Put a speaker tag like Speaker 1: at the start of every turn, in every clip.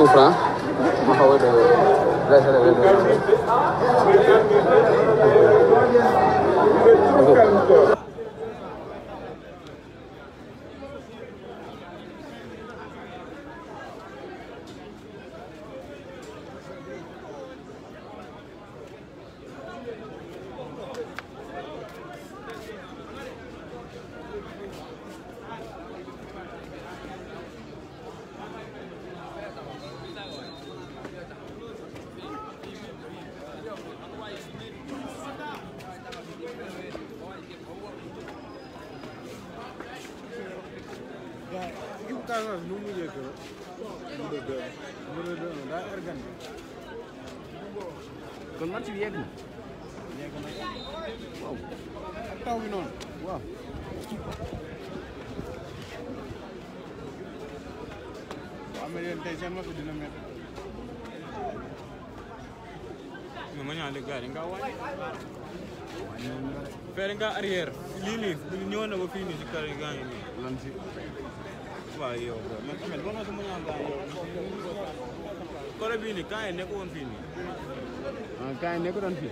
Speaker 1: francs ma xaw a réservé
Speaker 2: kon match bi yegg na waaw ak taw bi noonu waaw mais yéen tey seen match dina métti
Speaker 3: ma ñaan gars yi nga wàññi fere nga arrière lii nii ñëw na ba fii nii si kër yi gaa ngi nii
Speaker 2: lan si
Speaker 3: waaw yow man tamit bon na sama ñaan gaa yow kore bii nii kaa yi nekk woon fii nii
Speaker 2: ah kaa yi nekk doon fii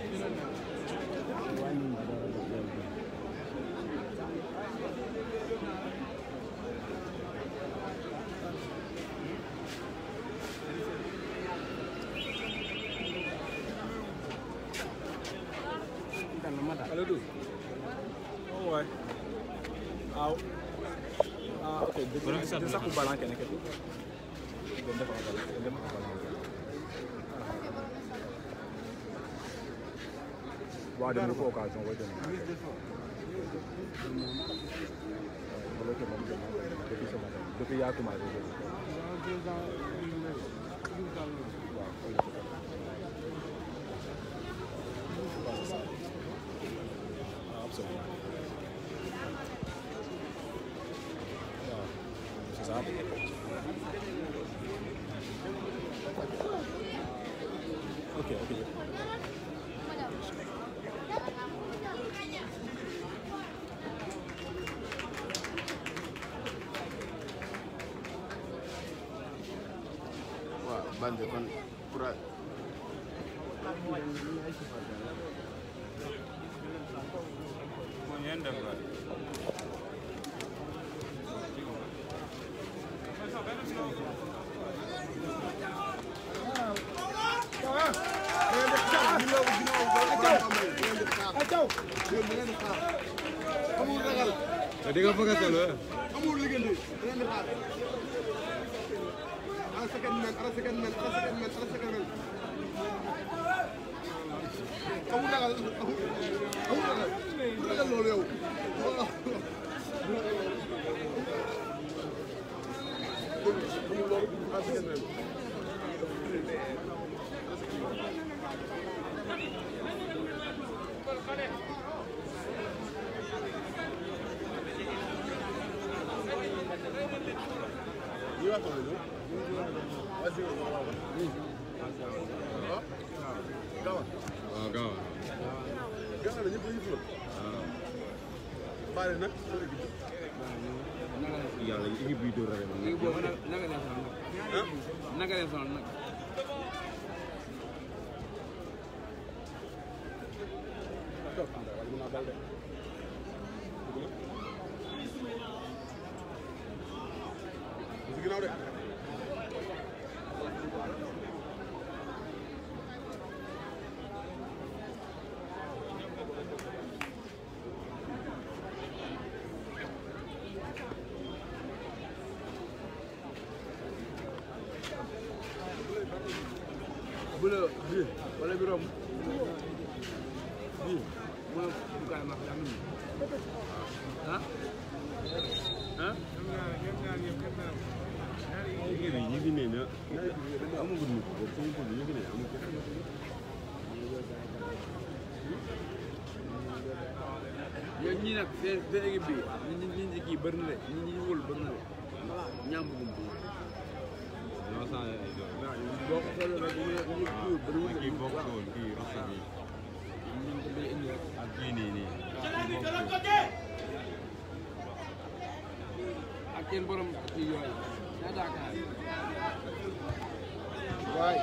Speaker 1: Halo Du. Oh ouais. Ah. Ah ok. Dia saku balang kene ketu. Dem def balang. Wa dem ko occasion wa dem. Depuis ya kuma Ok.
Speaker 2: waaw bande kon pour
Speaker 3: moo ñeen def la
Speaker 2: di nga bëgg a solo
Speaker 1: Amul liggéey ngeen di xaar. Ala second man. Amul ragal loolu yow.
Speaker 2: yàlla équipe bi dóor rek
Speaker 4: naka leen sonal nag bula bi wala bi rom bi mo bukan mak jamin ha ha
Speaker 2: ñu ngi ne na amagul nit ko suñu ko ñu ngi ne amul ko
Speaker 4: yow ñi nak seen équipe bi ñi ki bari na ñi wul bari na ñam bu
Speaker 3: ñoo sa ay do
Speaker 4: boo ko xoolee rek ñu bëriwul
Speaker 3: kii bokk woon kii rosa bi ak kii nii
Speaker 4: ak seen borom kii yooyu ñaata kaay
Speaker 1: waay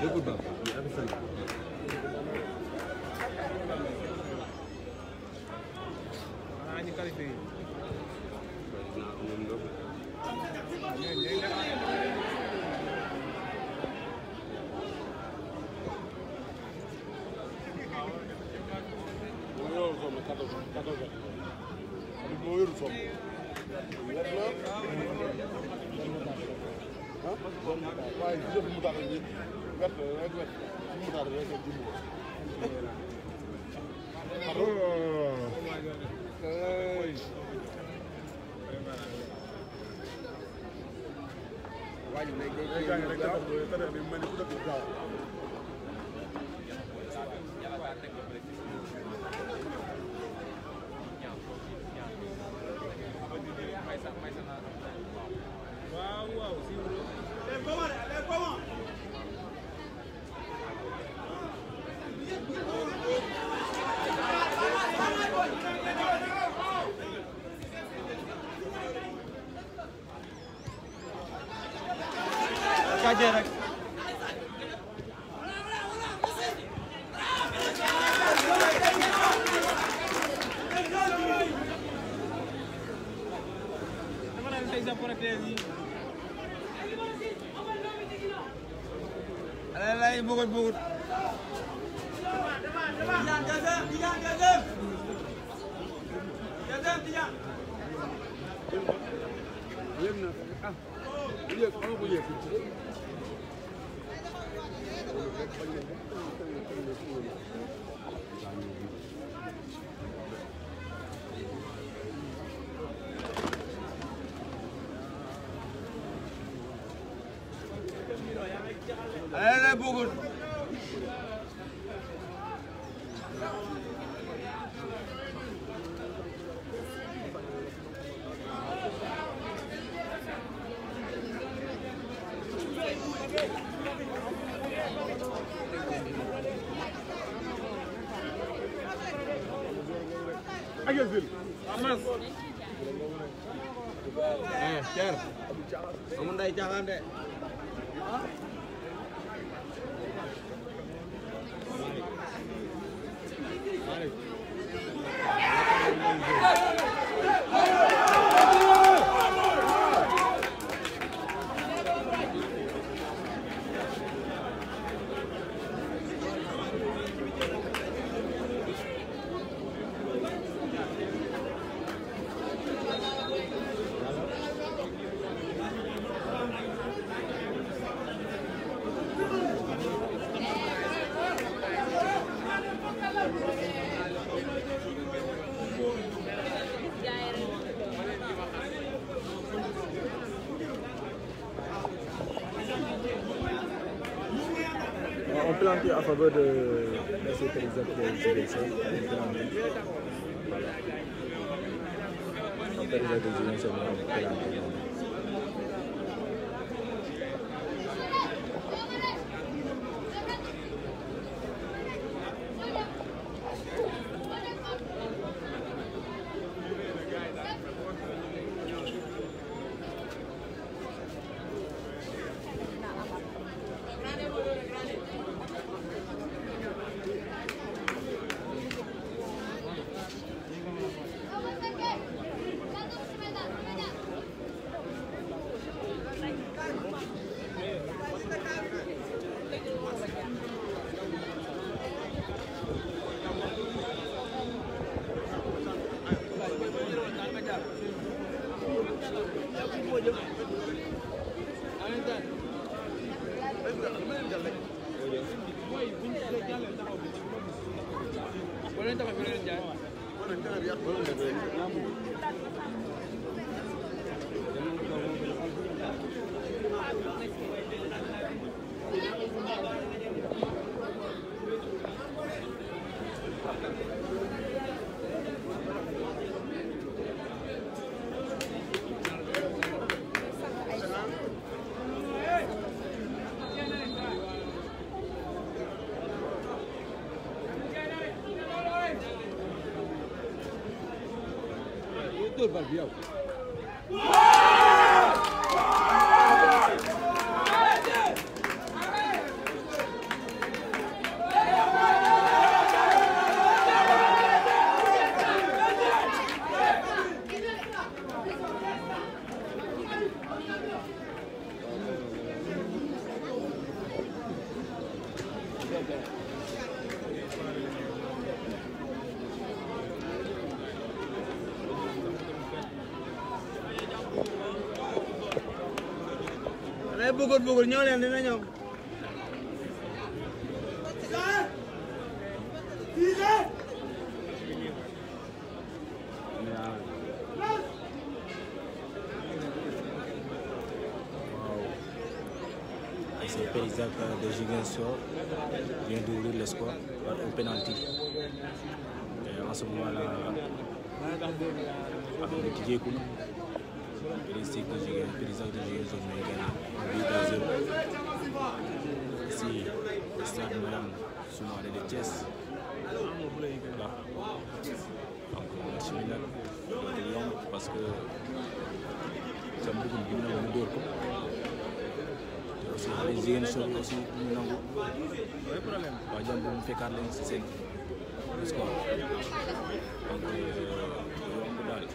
Speaker 2: lépp baax ñu am sant
Speaker 3: ñu qualifié
Speaker 1: waaye jëf mu tax ni wet rek wet mu tax rek jumbo waaye léegi gaay rek tax do ni mel ku dëkk gaaw
Speaker 3: waaw si kaje rek lay bugut bugut
Speaker 4: yéem na ah yéeg xaw ko yéeg
Speaker 3: lay bugut
Speaker 1: Agazil
Speaker 3: amas cer amu nday caaxaan de
Speaker 5: On planté à faveur de M. Président de Ziguinchor. Président de Ziguinchor moo planté.
Speaker 4: ay bëggoon ñëw leen dina ñëw.
Speaker 6: C'est Périzac de Ziguinchor vient d'ouvrir le score par un penalty. Et en ce moment-là, avec Didier Kouna, Périzac de Ziguinchor mais gagné 8-0. Ici, le stade Mme Soumaré de Thiès. Là. Donc, match final, c'est long parce que c'est un peu comme une dure. Aussi les Ziguinchor aussi ñu nangu waa jàmm mu fekkaat leen si seen score donc yomb daal.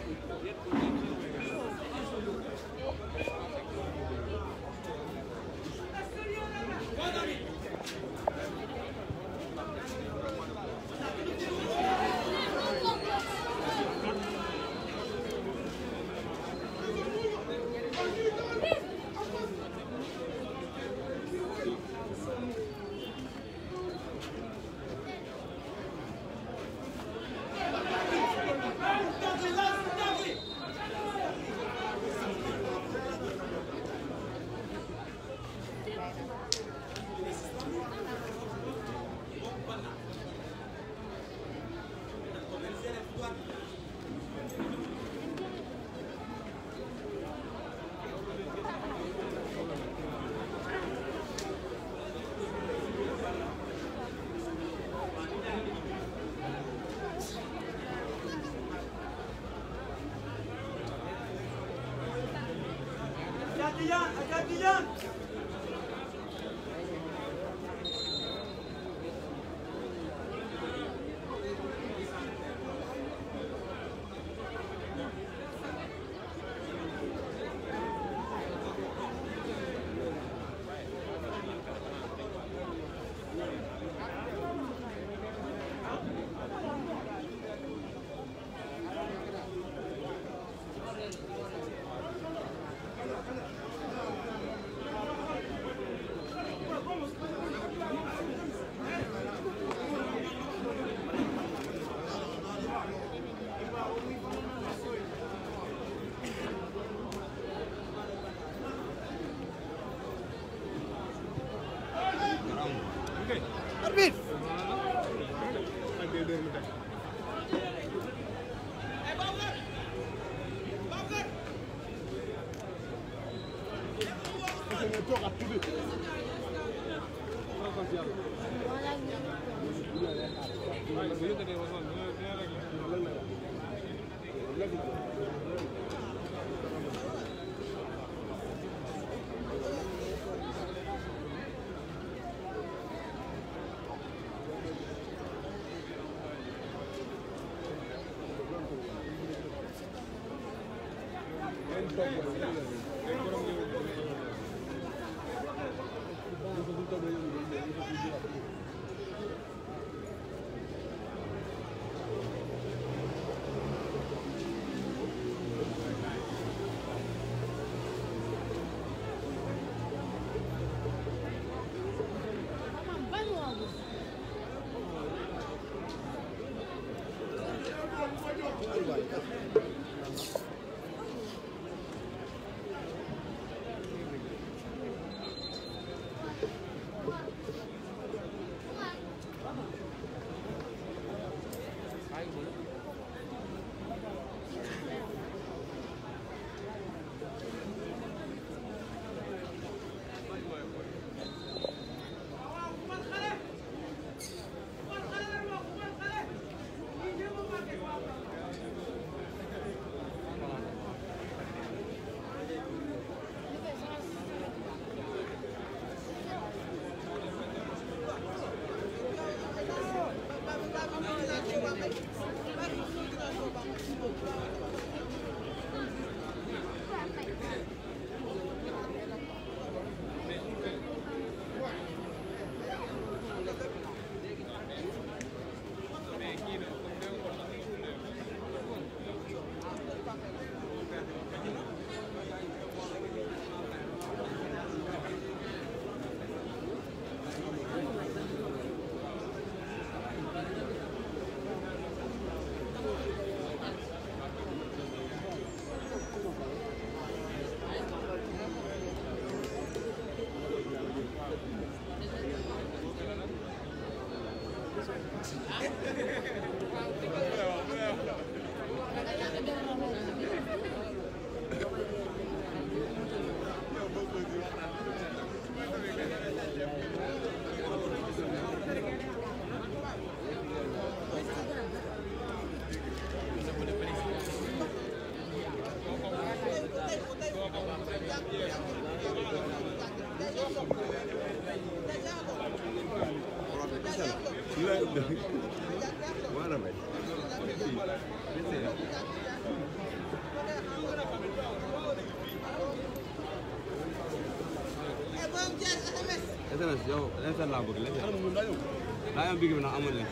Speaker 3: SMS yow instant laa bëgg la daa am bigi bi nag amul leen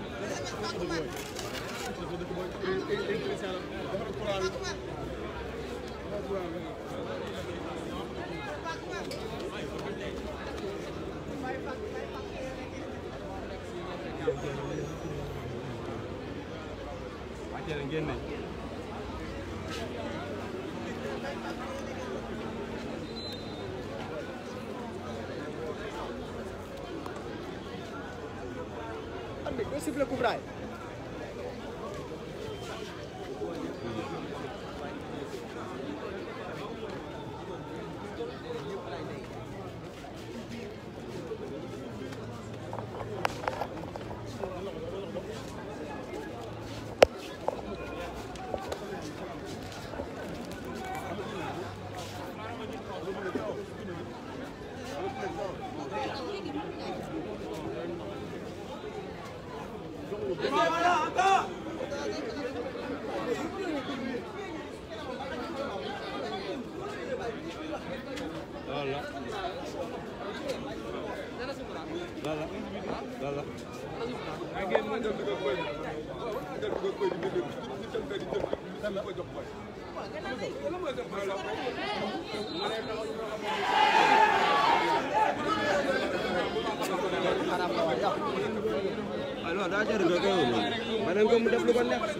Speaker 3: wàcce leen génne
Speaker 5: Go siffler coup franc.
Speaker 3: alors daa jar nga koy ma ne ko mu def lu ko neex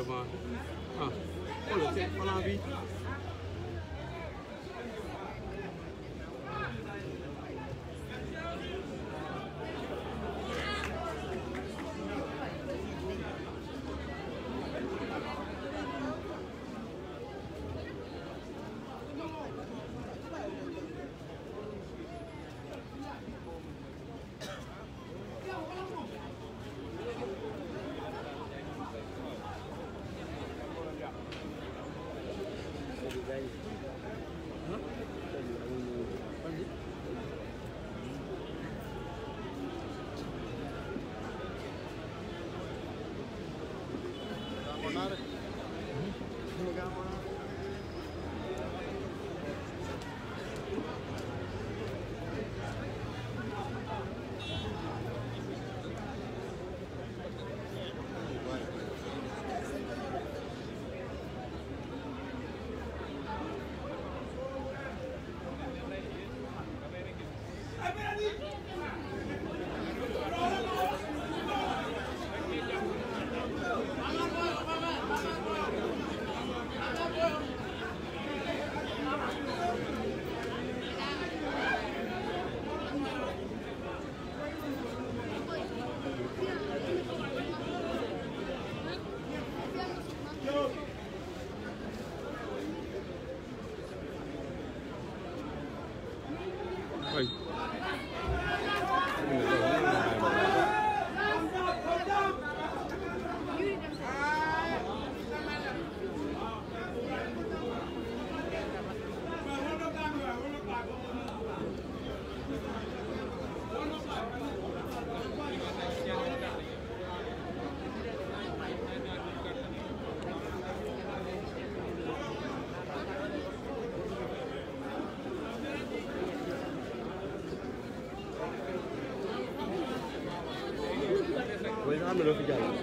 Speaker 4: devant ah xoolal seen plan bi
Speaker 5: am na loo fi jàll.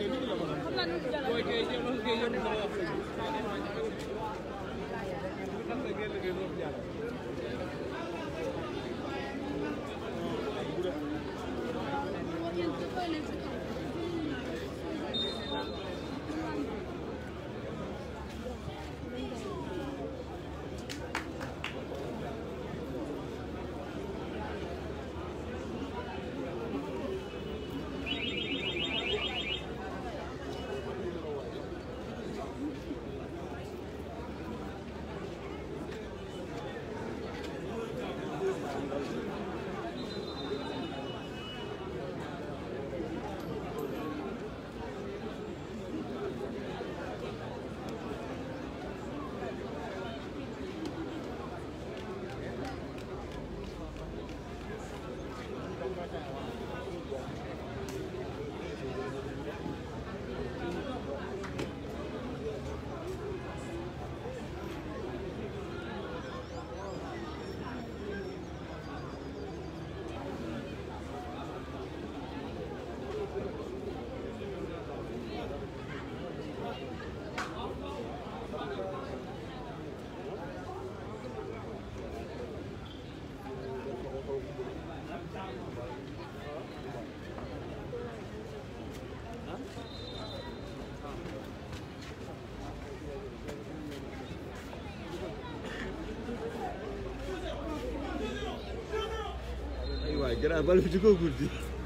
Speaker 5: Gara bal fi ko guddi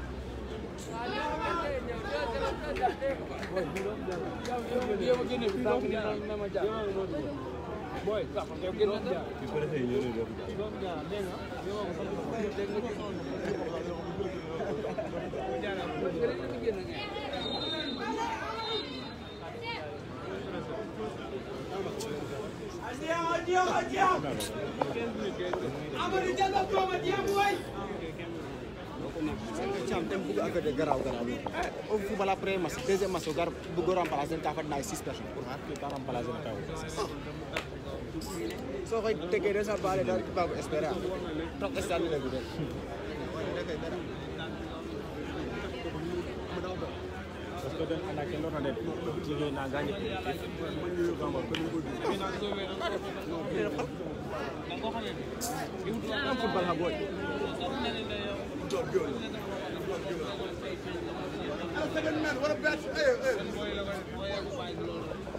Speaker 5: Cham tem bugu agak garau au football après match deuxième match gar bugu remplacer ka fa 6 personnes pour har ki remplacer taw so koy tege de sa balé dal ba ko espérer tok stade la gudé parce que den ana ke lota net jige na gagné football ha boy Second man, what a bad. Hey.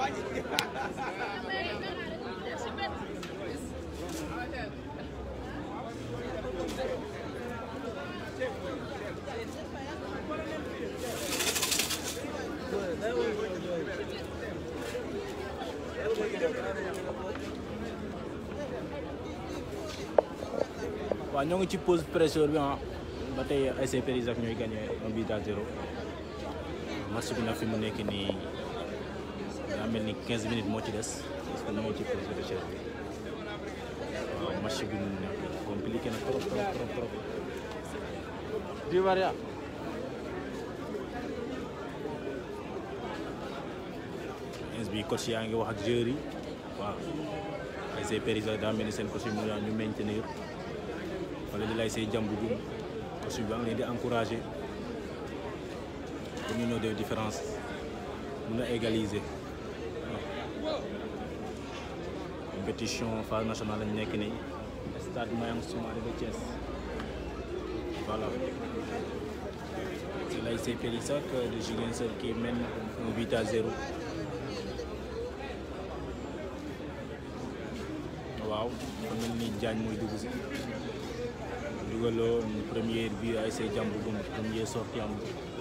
Speaker 6: waaw ñoo ngi ci pause presseur bi ah ba tey ASC Périsac ñooy gagné 1-0 match bi nag fi mu nekk nii daa mel ni 15 minutes moo ci des parce que ñoo ngi ci pause presseur bi waaw match bi nekk compliqué na trop. Di Maria. bi coach yaa ngi wax ak joueurs yi waaw ASC Périsac daa mel ni seen coach yi mu ñu maintenir wala di lay say jàmb bi coach bi ba nga leen di encourager pour ñu de différence mun a égaliser waaw compétition phase nationale lañ nekk nii stade Mayang Soumaré de Thiès voilà c'est l'ASC Périsac de Ziguinchor qui mène 1-0. waaw xam nga ni Diagne mooy dugg si dugaloo première bi ASC Jambour Goum première sortie am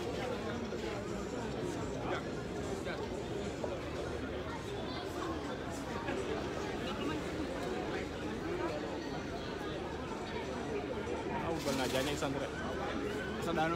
Speaker 6: bal naa Diagne centre sa daano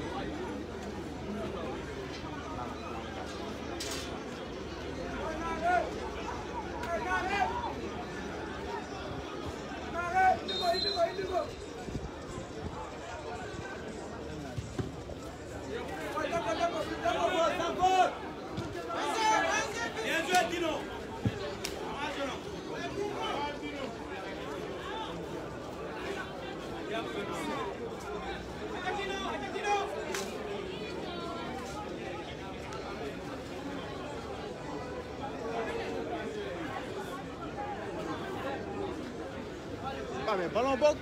Speaker 5: mais ballon boog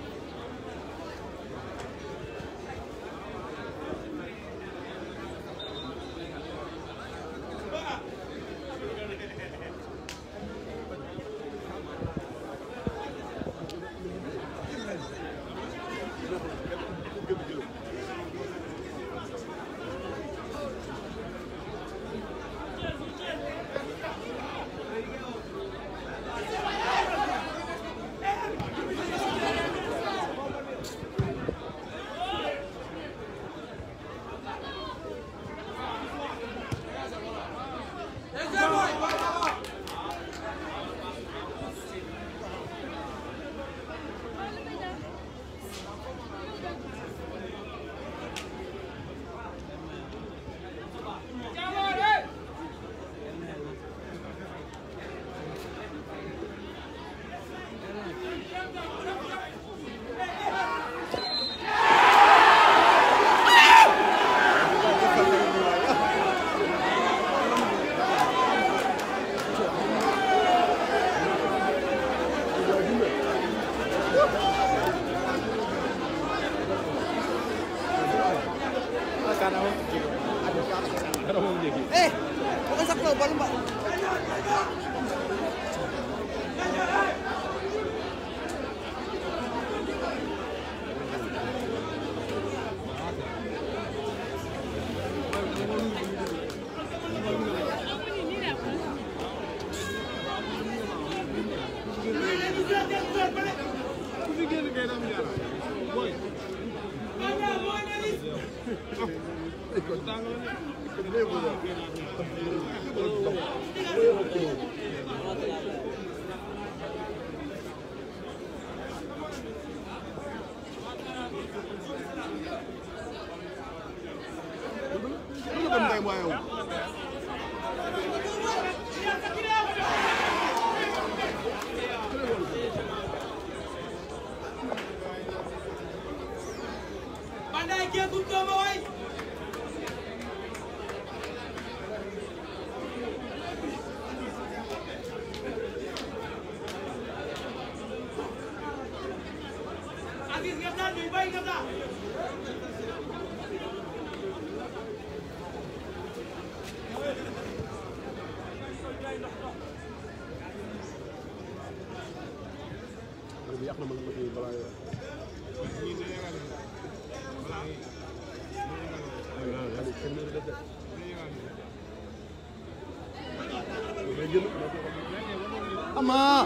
Speaker 5: Ama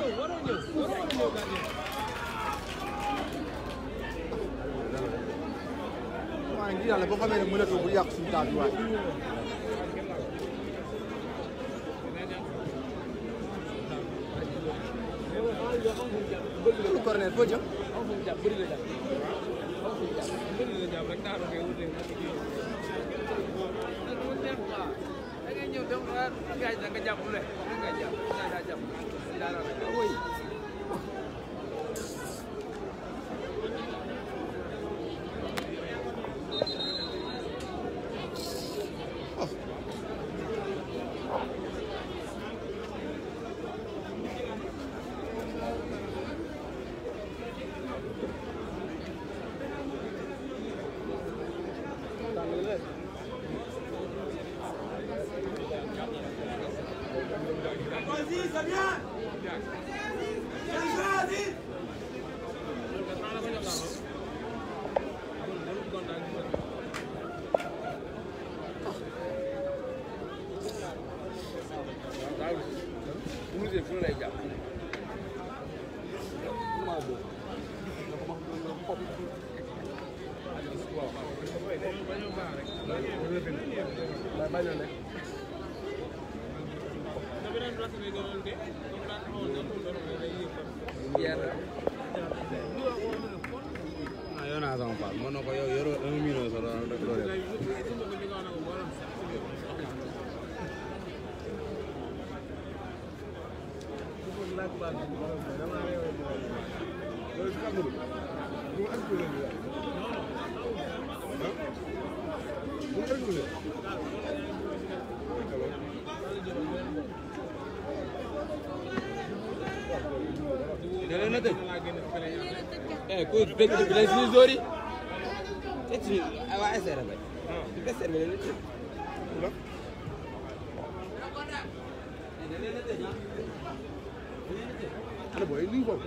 Speaker 5: waaye ngir yàlla boo xamee ne mënatoo bu yàq suñu taal bi waaye corner foo jëm
Speaker 4: Écoute, tu peux les isoler. Et tu vas essayer de faire. Tu peux servir le truc.
Speaker 1: Ada boy li ko.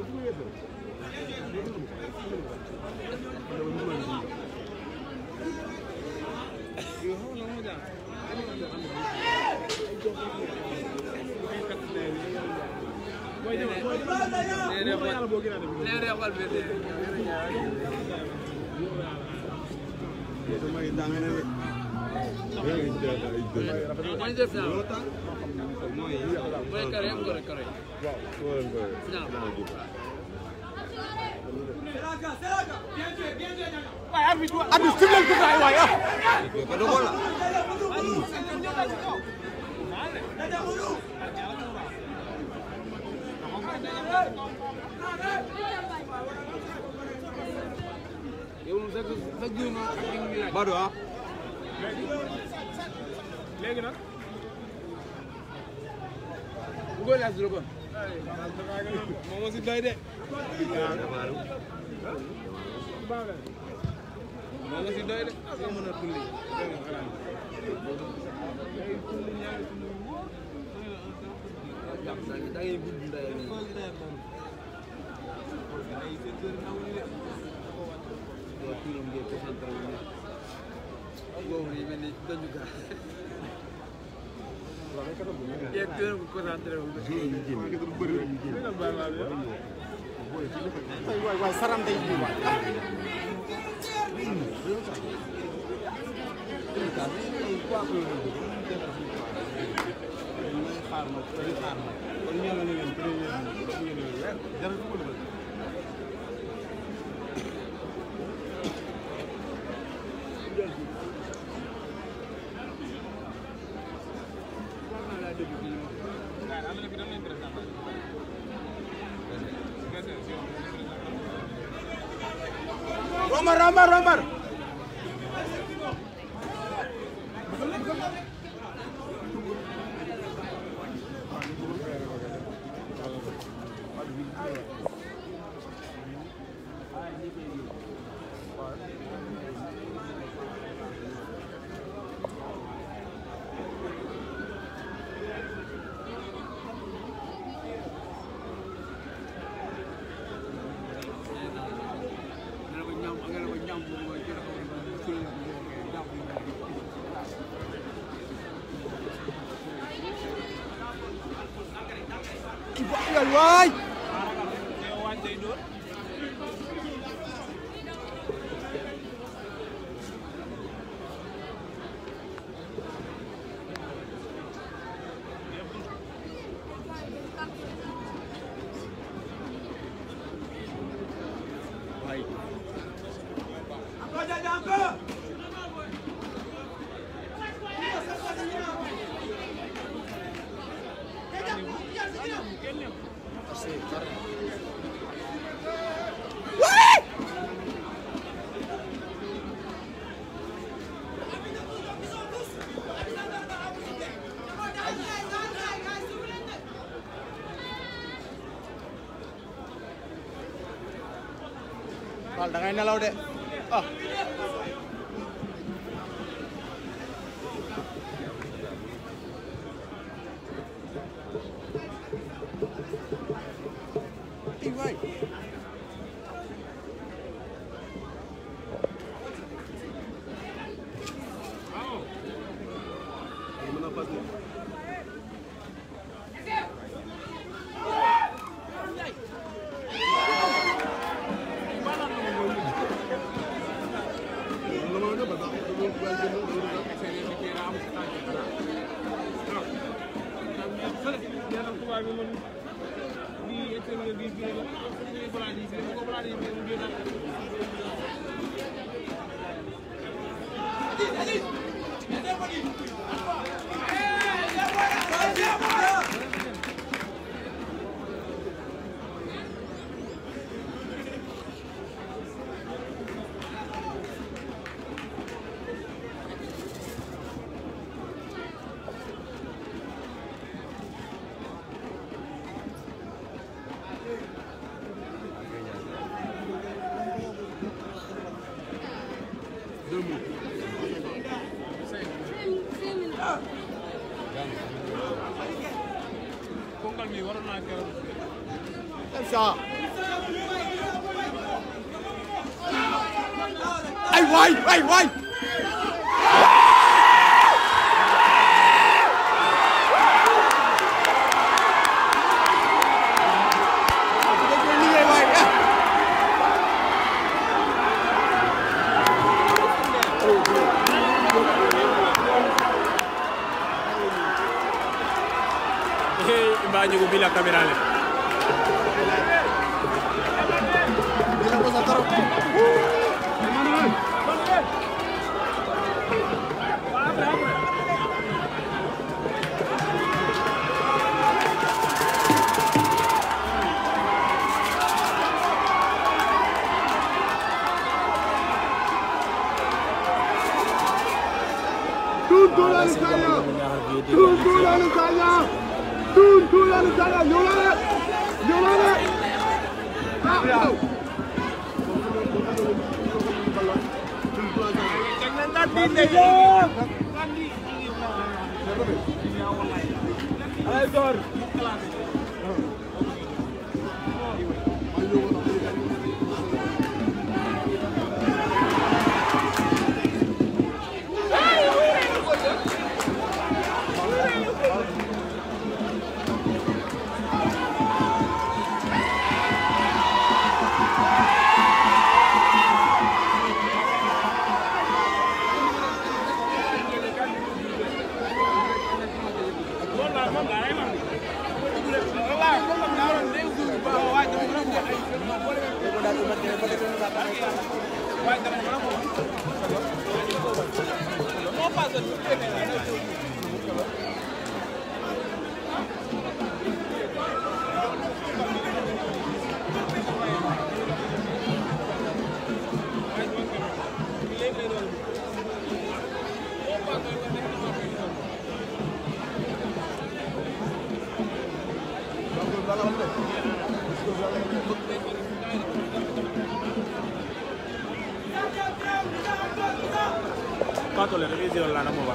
Speaker 4: Bado ah
Speaker 3: léegi nag
Speaker 4: bu ko laaj ko
Speaker 3: moom si doy de moom si doy de nga mën a tulli
Speaker 4: da ngay gudd nday
Speaker 5: waay saram day ji waay Romar waay Fal da ngay nelaw de ah waay ay waay ay waay
Speaker 6: Mbaa ñugo bi la caméra le Quanto le revisioni la namo va?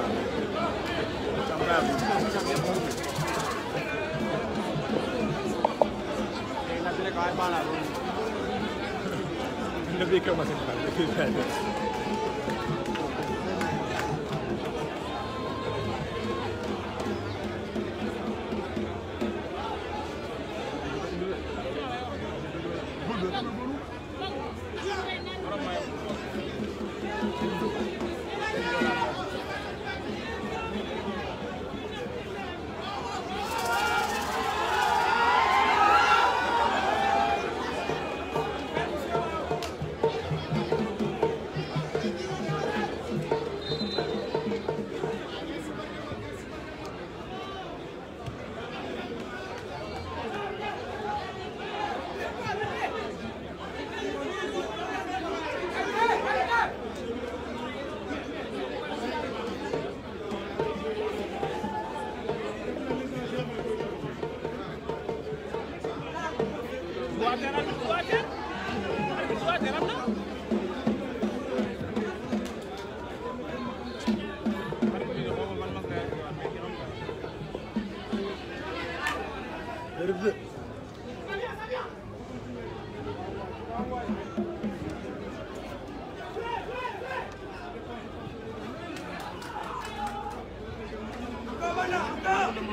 Speaker 6: Lebih ke masih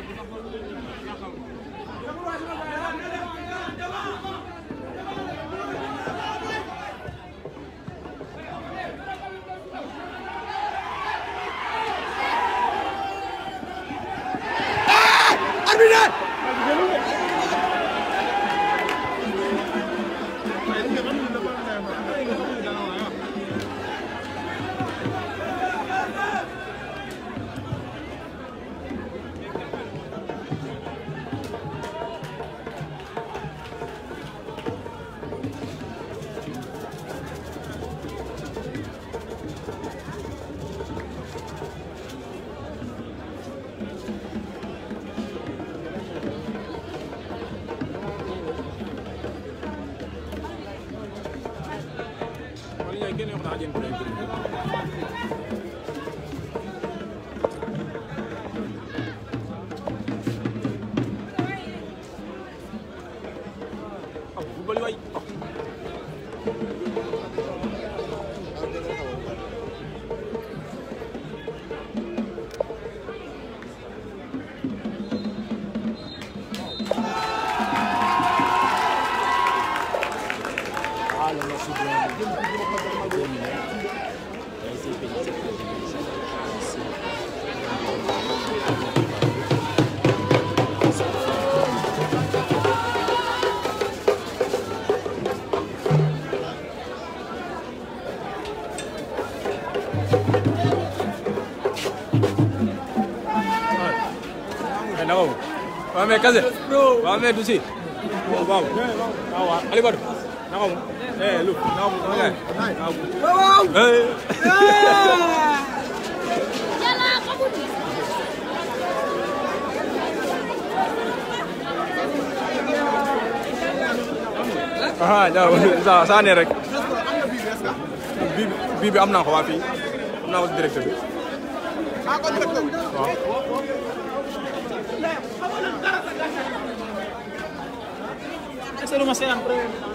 Speaker 6: Waaw mais Kase waaw mais du si waaw waaw Ali Badou naka mu lu naka mu waaw
Speaker 7: yàlla xamul
Speaker 6: ah saa ne rek bi am naa ko waa fii am naa ko directeur bi waaw
Speaker 5: C'est le